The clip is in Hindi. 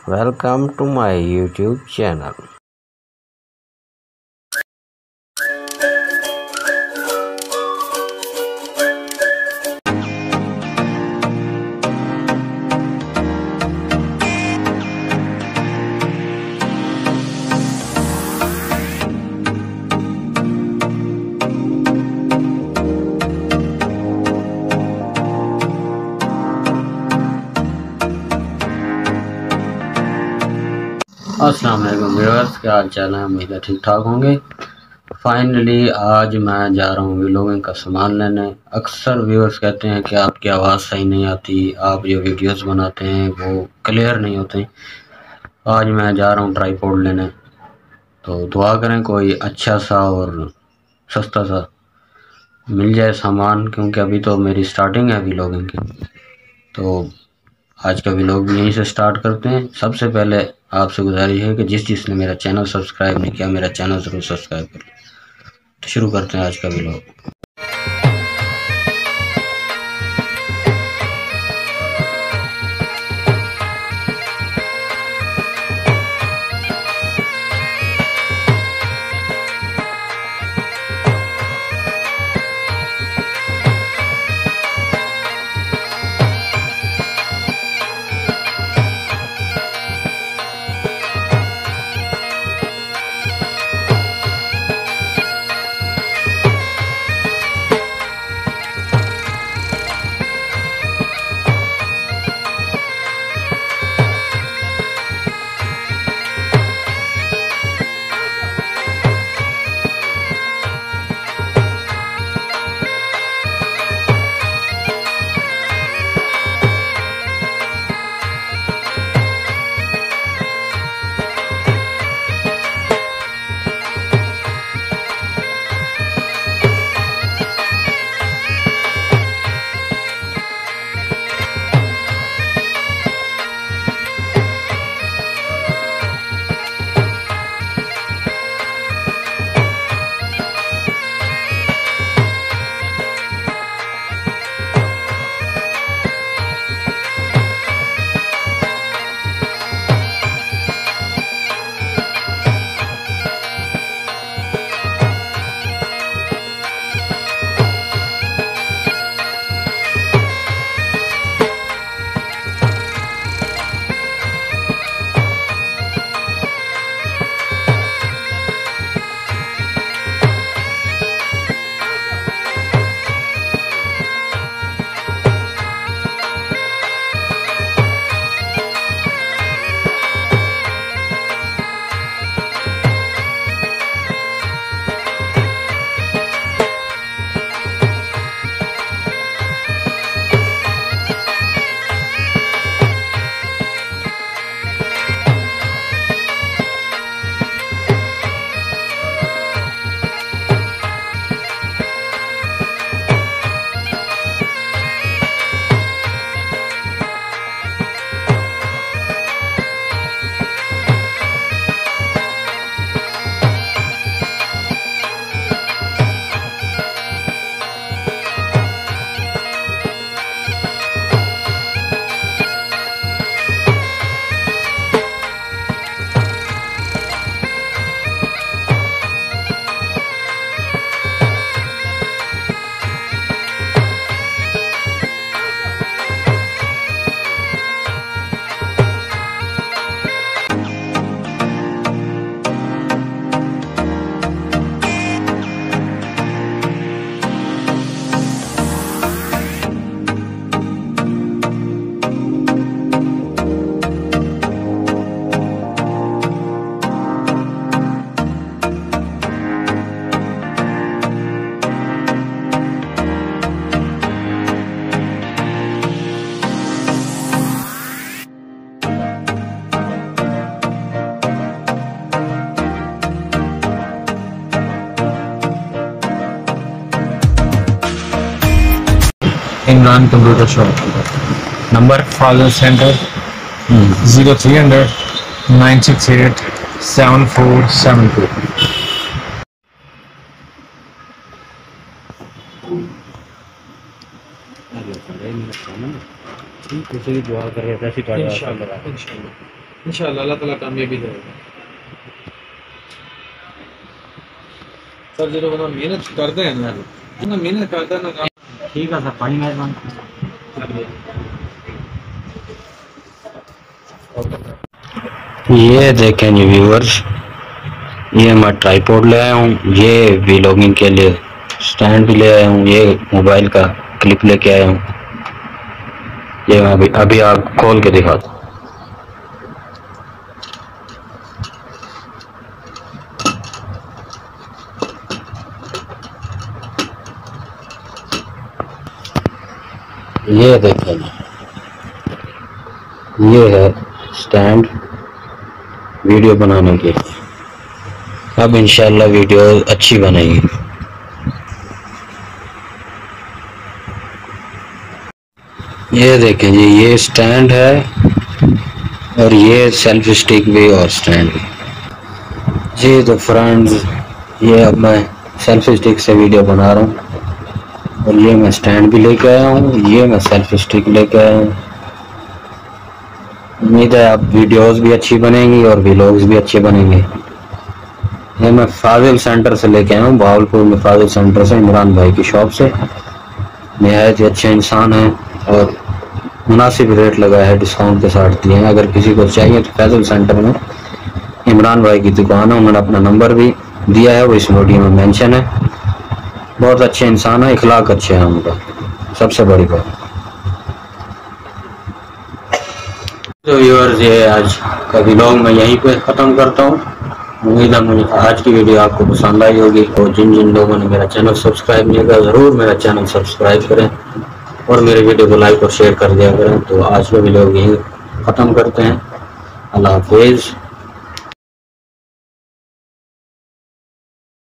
Welcome to my YouTube channel. अस्सलाम वालेकुम व्यूअर्स, क्या हाल चाल है। उम्मीद है ठीक ठाक होंगे। फाइनली आज मैं जा रहा हूँ व्लॉगिंग का सामान लेने। अक्सर व्यूअर्स कहते हैं कि आपकी आवाज़ सही नहीं आती, आप जो वीडियोस बनाते हैं वो क्लियर नहीं होते। आज मैं जा रहा हूँ ट्राईपॉड लेने, तो दुआ करें कोई अच्छा सा और सस्ता सा मिल जाए सामान, क्योंकि अभी तो मेरी स्टार्टिंग है व्लॉगिंग की। तो आज का व्लॉग भी यहीं से स्टार्ट करते हैं। सबसे पहले आपसे गुजारिश है कि जिसने मेरा चैनल सब्सक्राइब नहीं किया, मेरा चैनल ज़रूर सब्सक्राइब करें। तो शुरू करते हैं आज का vlog. Imran Computer Shop. Number Father Center 0300 968 7472. किसी की दुआ करे, ऐसी इंशाल्लाह। इंशाल्लाह अल्लाह ताला कामयाबी देगा। सर जो बंदा मेहनत करता है ना मेहनत करता है ना। ठीक है सर, बड़ी मेहरबानी। ये देखें जी व्यूअर्स, ये मैं ट्राइपॉड ले आया हूँ, ये व्लॉगिंग के लिए स्टैंड भी ले आया हूँ, ये मोबाइल का क्लिप लेके आया हूँ। ये मैं अभी आप खोल के दिखाता हूँ। ये देखें, ये है स्टैंड वीडियो बनाने के। अब इंशाल्लाह वीडियो अच्छी बनेगी। ये देखें जी, ये स्टैंड है और ये सेल्फ स्टिक भी और स्टैंड भी जी। तो फ्रेंड्स, ये अब मैं सेल्फ स्टिक से वीडियो बना रहा हूँ और ये मैं स्टैंड भी लेके आया हूँ, ये मैं सेल्फ स्टिक लेके आया हूँ। उम्मीद है आप वीडियोस भी अच्छी बनेंगी और व्लॉग्स भी अच्छे बनेंगे। ये मैं फाजिल सेंटर से लेके आया हूँ, भावलपुर में फाजिल सेंटर से, इमरान भाई की शॉप से। निहायत ही अच्छे इंसान हैं और मुनासिब रेट लगाया है, डिस्काउंट के साथ दिए हैं। अगर किसी को चाहिए तो फाजिल सेंटर में इमरान भाई की दुकान है, उन्होंने अपना नंबर भी दिया है, वो इस वीडियो में मेंशन है। बहुत अच्छे इंसान है, इखलाक अच्छे हैं उनका, सबसे बड़ी बात। तो व्यूअर्स, ये आज का व्लॉग मैं यहीं पे ख़त्म करता हूँ। उम्मीद है मुझे आज की वीडियो आपको पसंद आई होगी। और जिन जिन लोगों ने मेरा चैनल सब्सक्राइब नहीं किया, ज़रूर मेरा चैनल सब्सक्राइब करें और मेरे वीडियो को लाइक और शेयर कर दिया करें। तो आज का व्लॉग यहीं ख़त्म करते हैं। अल्लाह हाफिज़।